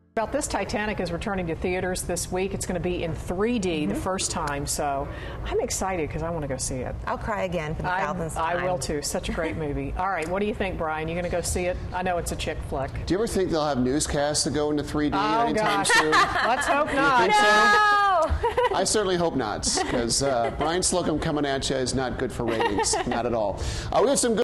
About this, Titanic is returning to theaters this week. It's going to be in 3D the first time, so I'm excited because I want to go see it. I'll cry again for the thousandth time. I will too. Such a great movie. All right, what do you think, Brian? You going to go see it? I know it's a chick flick. Do you ever think they'll have newscasts that go into 3D anytime soon? Let's hope not. You think so? I certainly hope not, because Brian Slocum coming at you is not good for ratings. Not at all. We have some good